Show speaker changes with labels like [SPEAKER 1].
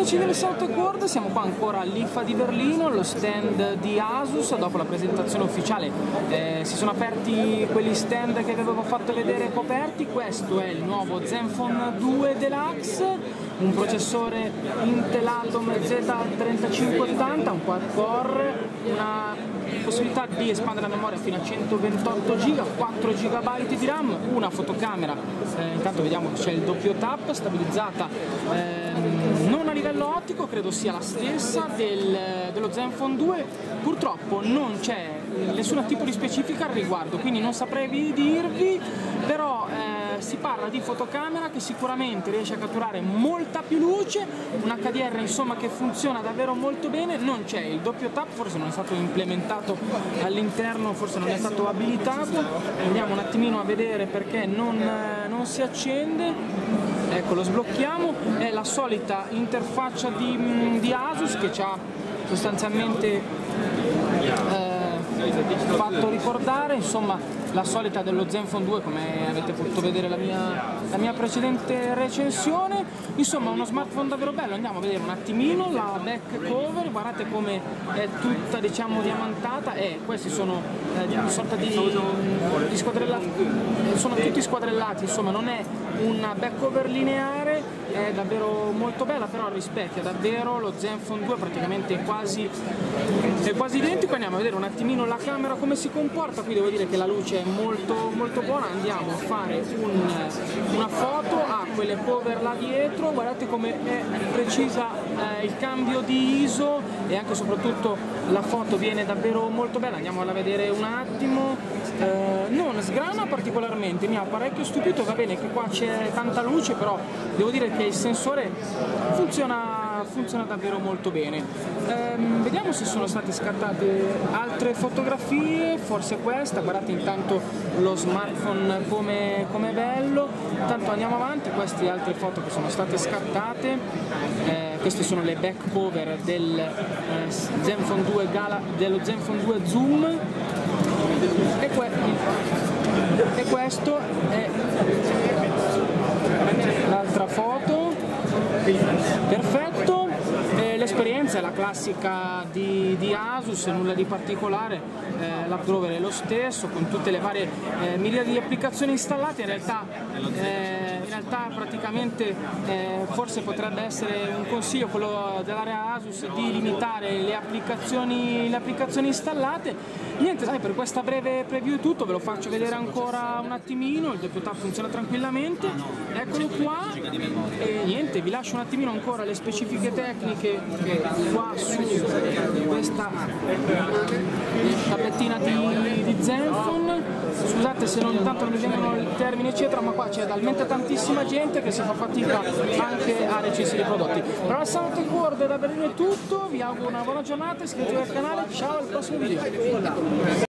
[SPEAKER 1] amici del Salto World, siamo qua ancora all'IFA di Berlino, allo stand di Asus. Dopo la presentazione ufficiale si sono aperti quegli stand che vi avevo fatto vedere coperti. Questo è il nuovo Zenfone 2 Deluxe, un processore Intel Atom Z3580, un quad-core, una possibilità di espandere la memoria fino a 128 GB, 4 GB di RAM, una fotocamera, intanto vediamo che c'è il doppio tap, stabilizzata non a livello ottico, credo sia la stessa dello Zenfone 2, purtroppo non c'è nessun tipo di specifica al riguardo, quindi non saprei dirvi, però si parla di fotocamera che sicuramente riesce a catturare molta più luce, un HDR insomma che funziona davvero molto bene, non c'è il doppio tap, forse non è stato implementato all'interno, forse non è stato abilitato, andiamo un attimino a vedere perché non si accende, ecco lo sblocchiamo, è la solita interfaccia di Asus che ci ha sostanzialmente fatto ricordare, insomma, la solita dello Zenfone 2, come avete potuto vedere la mia precedente recensione. Insomma, uno smartphone davvero bello. Andiamo a vedere un attimino la back cover, guardate come è tutta, diciamo, diamantata, e questi sono una sorta di squadrellati, sono tutti squadrellati, insomma non è una back cover lineare, è davvero molto bella, però rispecchia davvero lo Zenfone 2, praticamente è quasi identico. Andiamo a vedere un attimino la camera come si comporta, qui devo dire che la luce è molto buona. Andiamo a fare una foto, quelle cover là dietro, guardate come è precisa il cambio di ISO, e anche e soprattutto la foto viene davvero molto bella. Andiamo a vedere un attimo, non sgrana particolarmente, mi ha parecchio stupito, va bene che qua c'è tanta luce, però devo dire che il sensore funziona davvero molto bene. Vediamo se sono state scattate altre fotografie, forse questa, guardate intanto lo smartphone come è bello. Intanto andiamo avanti, queste altre foto che sono state scattate, queste sono le back cover del Zenfone 2 dello Zenfone 2 Zoom, e questo è l'altra foto, perfetto. L'esperienza è la classica di Asus, nulla di particolare, l'updrawer è lo stesso, con tutte le varie miliardi di applicazioni installate. In realtà praticamente forse potrebbe essere un consiglio quello dell'area Asus di limitare le applicazioni installate. Niente, dai, per questa breve preview è tutto, ve lo faccio vedere ancora un attimino, il doppio tap funziona tranquillamente, eccolo qua, e niente, vi lascio un attimino ancora le specifiche tecniche qua su questa tablettina di Zenfone. Scusate se intanto non mi vengono i termini eccetera, ma qua c'è talmente tantissima gente che si fa fatica anche a recensire i prodotti. Per il Salto World da Berlino è tutto, vi auguro una buona giornata, iscrivetevi al canale, ciao al prossimo video.